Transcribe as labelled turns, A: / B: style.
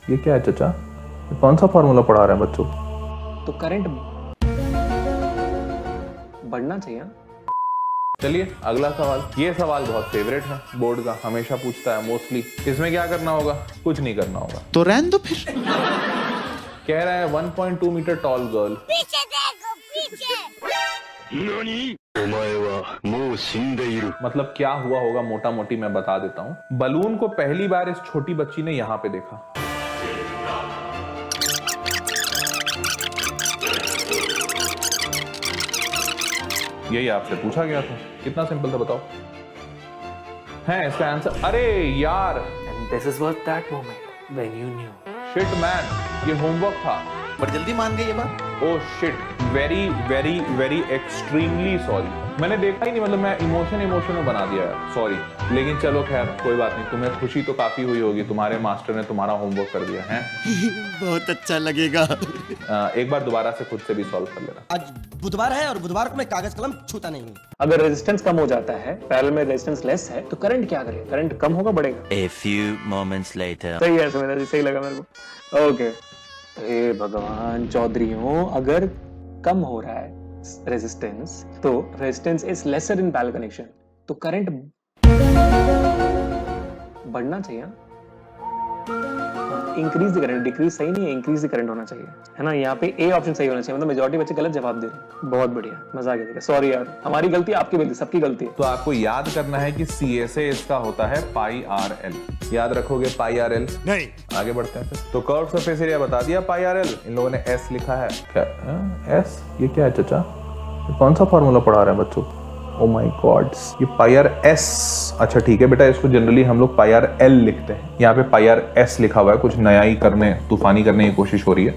A: ये क्या है चाचा? ये कौन सा फॉर्मूला पढ़ा रहे हैं बच्चों?
B: तो करंट बढ़ना चाहिए।
A: चलिए अगला सवाल। ये सवाल बहुत फेवरेट है बोर्ड का, हमेशा पूछता है मोस्टली। इसमें क्या करना होगा? कुछ नहीं करना होगा।
C: तो रहने दो फिर।
A: कह रहा है 1.2 मीटर टॉल गर्ल।
D: पीछे देखो पीछे।
A: मतलब क्या हुआ होगा मोटा मोटी मैं बता देता हूँ। बलून को पहली बार इस छोटी बच्ची ने यहाँ पे देखा। यही आपसे पूछा गया था। कितना सिंपल था बताओ। है इसका आंसर? अरे यार,
B: And this is what that moment when you knew.
A: Shit man, ये होमवर्क था।
C: पर जल्दी मान गई ये बात।
A: Oh shit, very very very extremely sorry. मैंने देखा ही नहीं, मतलब मैं इमोशन में बना दिया यार, सॉरी। लेकिन चलो खैर कोई बात नहीं, तुम्हें खुशी तो काफी हुई होगी, तुम्हारे मास्टर ने तुम्हारा होमवर्क कर दिया है।
C: बहुत अच्छा लगेगा।
A: एक बार दोबारा से खुद से भी सॉल्व कर लेना।
E: आज बुधवार है और बुधवार को मैं कागज कलम छूता नहीं हूँ।
B: अगर रेजिस्टेंस कम हो जाता है, पैरेलल में रेजिस्टेंस लेस है, तो करंट क्या करेगा? करंट कम होगा, बढ़ेगा?
F: A few moments later.
B: सही है सुमेधा जी, सही लगा मेरे को। ओके, हे भगवान चौधरीयों, अगर कम हो रहा है रेजिस्टेंस तो resistance is lesser in parallel connection, तो करंट बढ़ना चाहिए। इंक्रीज द करंट, डिक्रीज सही नहीं है, इंक्रीज द करंट होना चाहिए, है ना। यहाँ पे ए ऑप्शन सही होना चाहिए, मतलब मेजॉरिटी बच्चे गलत जवाब दे रहे हैं। बहुत बढ़िया, मजा आ गया। सॉरी यार, हमारी गलती, आपकी गलती, सबकी गलती है।
A: तो आपको याद करना है कि CSA इसका होता है पाई RL। याद रखोगे पाई RL?
C: नहीं।
A: आगे बढ़ते हैं फिर। तो कर्व सरफेस एरिया बता दिया पाई RL। इन लोगों ने S लिखा है। क्या S? ये क्या है चाचा? ये कौन सा फॉर्मूला पढ़ा रहे हैं बच्चों? ओ माय गॉड, ये पाई RS। अच्छा ठीक है बेटा, इसको जनरली हम लोग पाई RL लिखते हैं। यहाँ पे पाई RS लिखा हुआ है, कुछ नया ही करने, तूफानी करने की कोशिश हो रही है।